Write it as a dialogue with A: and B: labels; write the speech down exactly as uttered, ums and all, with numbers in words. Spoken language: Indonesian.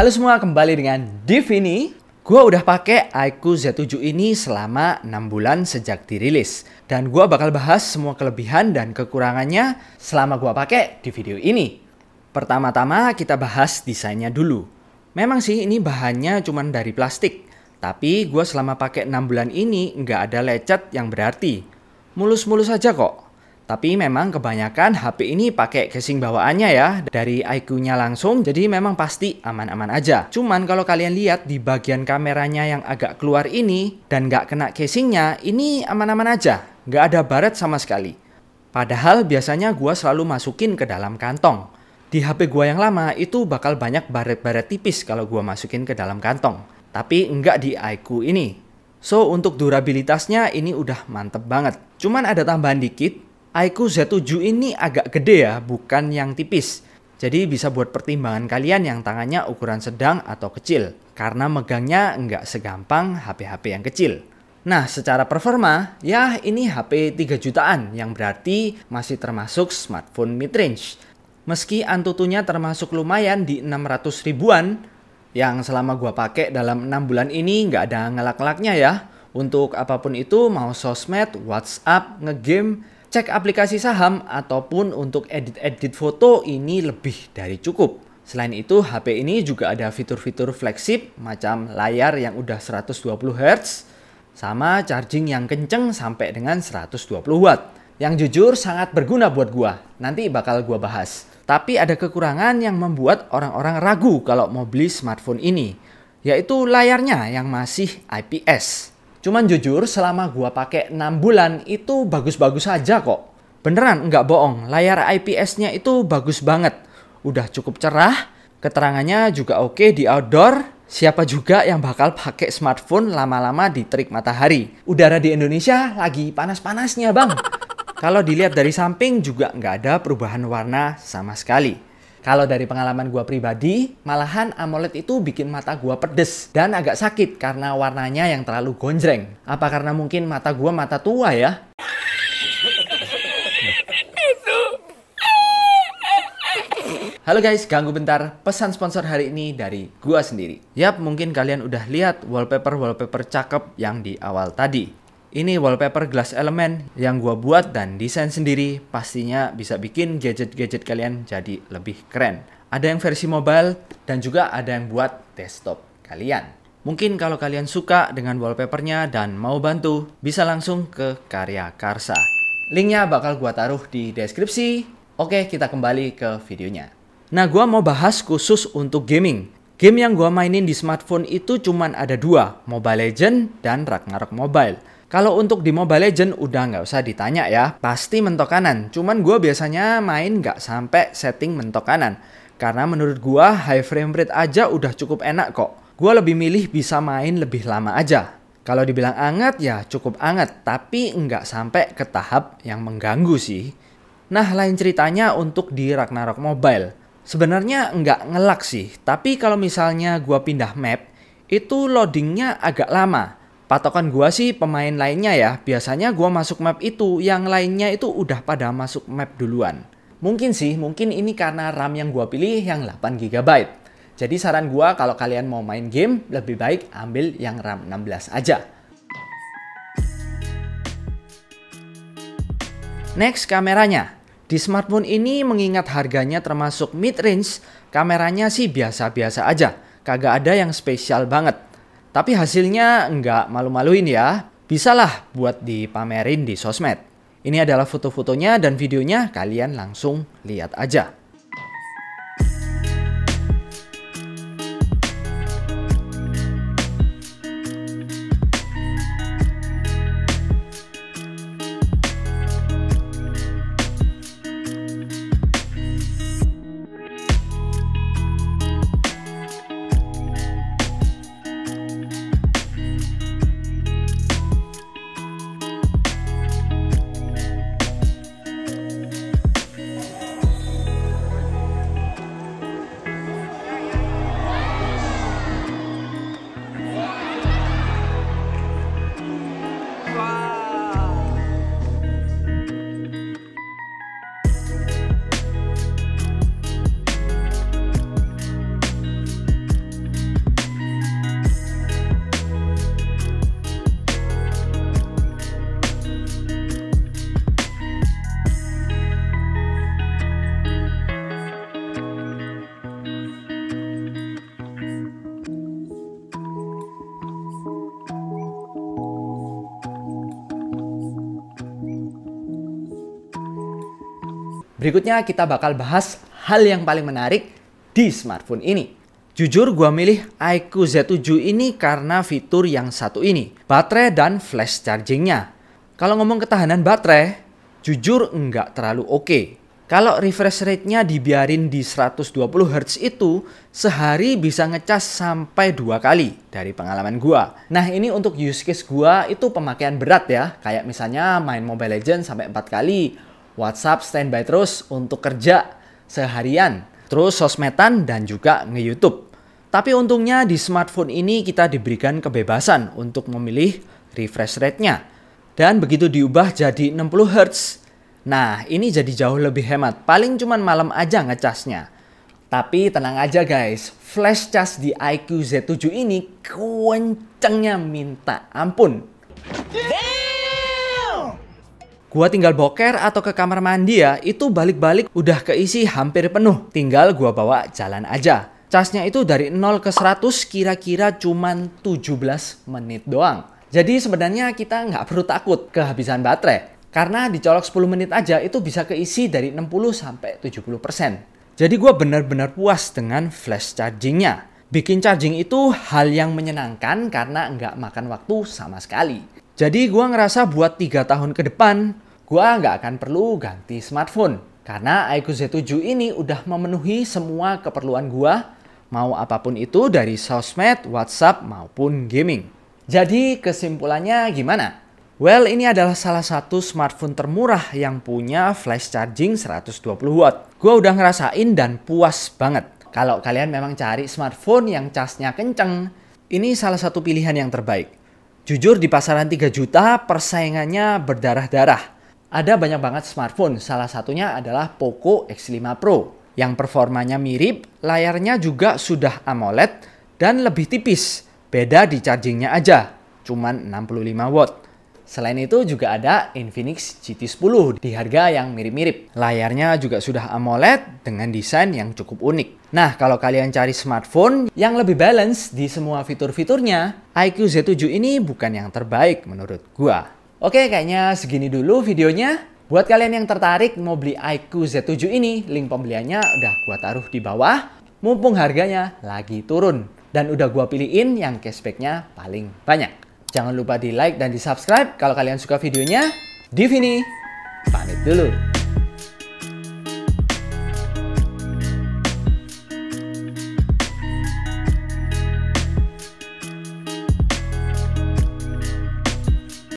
A: Halo semua, kembali dengan Div ini. Gua udah pakai iQOO Z tujuh ini selama enam bulan sejak dirilis. Dan gua bakal bahas semua kelebihan dan kekurangannya selama gua pakai di video ini. Pertama-tama kita bahas desainnya dulu. Memang sih ini bahannya cuma dari plastik. Tapi gua selama pakai enam bulan ini nggak ada lecet yang berarti. Mulus-mulus aja kok. Tapi memang kebanyakan H P ini pakai casing bawaannya ya, dari iQOO-nya langsung, jadi memang pasti aman-aman aja. Cuman kalau kalian lihat di bagian kameranya yang agak keluar ini, dan nggak kena casingnya, ini aman-aman aja. Nggak ada baret sama sekali. Padahal biasanya gua selalu masukin ke dalam kantong. Di H P gua yang lama itu bakal banyak baret-baret tipis kalau gua masukin ke dalam kantong. Tapi nggak di iQOO ini. So, untuk durabilitasnya ini udah mantep banget. Cuman ada tambahan dikit. iQOO Z tujuh ini agak gede ya, bukan yang tipis. Jadi bisa buat pertimbangan kalian yang tangannya ukuran sedang atau kecil. Karena megangnya nggak segampang H P H P yang kecil. Nah, secara performa, ya ini H P tiga jutaan yang berarti masih termasuk smartphone mid-range. Meski Antutunya termasuk lumayan di enam ratus ribuan, yang selama gua pakai dalam enam bulan ini nggak ada ngelak-ngelaknya ya. Untuk apapun itu, mau sosmed, WhatsApp, ngegame, cek aplikasi saham, ataupun untuk edit-edit foto ini lebih dari cukup. Selain itu, H P ini juga ada fitur-fitur flagship macam layar yang udah seratus dua puluh hertz, sama charging yang kenceng sampai dengan seratus dua puluh watt. Yang jujur sangat berguna buat gua, nanti bakal gua bahas. Tapi ada kekurangan yang membuat orang-orang ragu kalau mau beli smartphone ini, yaitu layarnya yang masih I P S. Cuman jujur selama gua pakai enam bulan itu bagus-bagus aja kok. Beneran nggak bohong, layar I P S-nya itu bagus banget. Udah cukup cerah, keterangannya juga oke di outdoor. Siapa juga yang bakal pakai smartphone lama-lama di terik matahari? Udara di Indonesia lagi panas-panasnya bang. Kalau dilihat dari samping juga nggak ada perubahan warna sama sekali. Kalau dari pengalaman gua pribadi, malahan AMOLED itu bikin mata gua pedes dan agak sakit karena warnanya yang terlalu gonjreng. Apa karena mungkin mata gua mata tua ya? Halo guys, ganggu bentar. Pesan sponsor hari ini dari gua sendiri. Yap, mungkin kalian udah lihat wallpaper-wallpaper cakep yang di awal tadi. Ini wallpaper glass element yang gua buat dan desain sendiri, pastinya bisa bikin gadget-gadget kalian jadi lebih keren. Ada yang versi mobile dan juga ada yang buat desktop kalian. Mungkin kalau kalian suka dengan wallpapernya dan mau bantu, bisa langsung ke Karya Karsa. Linknya bakal gua taruh di deskripsi. Oke, kita kembali ke videonya. Nah, gua mau bahas khusus untuk gaming. Game yang gua mainin di smartphone itu cuman ada dua, Mobile Legends dan Ragnarok Mobile. Kalau untuk di Mobile Legends udah nggak usah ditanya ya, pasti mentok kanan. Cuman gue biasanya main nggak sampai setting mentok kanan. Karena menurut gue high frame rate aja udah cukup enak kok. Gue lebih milih bisa main lebih lama aja. Kalau dibilang anget ya cukup anget, tapi nggak sampai ke tahap yang mengganggu sih. Nah, lain ceritanya untuk di Ragnarok Mobile. Sebenarnya nggak ngelak sih, tapi kalau misalnya gue pindah map, itu loadingnya agak lama. Patokan gua sih pemain lainnya ya, biasanya gua masuk map itu, yang lainnya itu udah pada masuk map duluan. Mungkin sih, mungkin ini karena RAM yang gua pilih yang delapan giga byte. Jadi saran gua kalau kalian mau main game, lebih baik ambil yang RAM enam belas aja. Next, kameranya. Di smartphone ini mengingat harganya termasuk mid-range, kameranya sih biasa-biasa aja, kagak ada yang spesial banget. Tapi hasilnya nggak malu-maluin ya. Bisalah buat dipamerin di sosmed. Ini adalah foto-fotonya dan videonya, kalian langsung lihat aja. Berikutnya kita bakal bahas hal yang paling menarik di smartphone ini. Jujur gua milih I Q Z tujuh ini karena fitur yang satu ini, baterai dan flash chargingnya. Kalau ngomong ketahanan baterai, jujur nggak terlalu oke. Kalau refresh rate-nya dibiarin di seratus dua puluh hertz itu, sehari bisa ngecas sampai dua kali dari pengalaman gua. Nah ini untuk use case gua itu pemakaian berat ya. Kayak misalnya main Mobile Legends sampai empat kali, WhatsApp standby terus untuk kerja seharian, terus sosmedan dan juga nge-YouTube. Tapi untungnya di smartphone ini kita diberikan kebebasan untuk memilih refresh rate-nya. Dan begitu diubah jadi enam puluh hertz, nah, ini jadi jauh lebih hemat. Paling cuman malam aja ngecasnya. Tapi tenang aja guys, flash charge di I Q Z tujuh ini kencengnya minta ampun. Damn! Gua tinggal boker atau ke kamar mandi ya, itu balik-balik udah keisi hampir penuh. Tinggal gua bawa jalan aja. Casnya itu dari nol ke seratus kira-kira cuman tujuh belas menit doang. Jadi sebenarnya kita nggak perlu takut kehabisan baterai. Karena dicolok sepuluh menit aja itu bisa keisi dari enam puluh sampai tujuh puluh persen. Jadi gue benar-benar puas dengan flash chargingnya. Bikin charging itu hal yang menyenangkan karena nggak makan waktu sama sekali. Jadi gue ngerasa buat tiga tahun ke depan, gue nggak akan perlu ganti smartphone. Karena I Q Z tujuh ini udah memenuhi semua keperluan gue, mau apapun itu dari sosmed, WhatsApp maupun gaming. Jadi kesimpulannya gimana? Well, ini adalah salah satu smartphone termurah yang punya flash charging seratus dua puluh watt. Gue udah ngerasain dan puas banget. Kalau kalian memang cari smartphone yang casnya kenceng, ini salah satu pilihan yang terbaik. Jujur di pasaran tiga juta persaingannya berdarah-darah. Ada banyak banget smartphone, salah satunya adalah Poco X lima Pro. Yang performanya mirip, layarnya juga sudah AMOLED dan lebih tipis. Beda di chargingnya aja, cuman enam puluh lima watt. Selain itu juga ada Infinix G T sepuluh di harga yang mirip-mirip. Layarnya juga sudah AMOLED dengan desain yang cukup unik. Nah, kalau kalian cari smartphone yang lebih balance di semua fitur-fiturnya, I Q Z tujuh ini bukan yang terbaik menurut gua. Oke, kayaknya segini dulu videonya. Buat kalian yang tertarik mau beli I Q Z tujuh ini, link pembeliannya udah gua taruh di bawah. Mumpung harganya lagi turun. Dan udah gua pilihin yang cashbacknya paling banyak. Jangan lupa di like dan di subscribe kalau kalian suka videonya. Div ini pamit dulu.